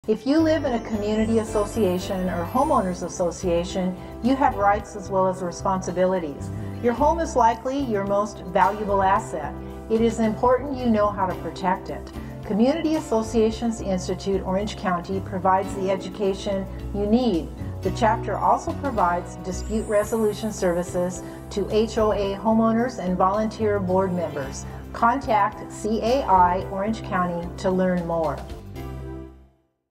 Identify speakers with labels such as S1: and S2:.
S1: If you live in a community association or homeowners association, you have rights as well as responsibilities. Your home is likely your most valuable asset. It is important you know how to protect it. Community Associations Institute Orange County provides the education you need. The chapter also provides dispute resolution services to HOA homeowners and volunteer board members. Contact CAI Orange County to learn more.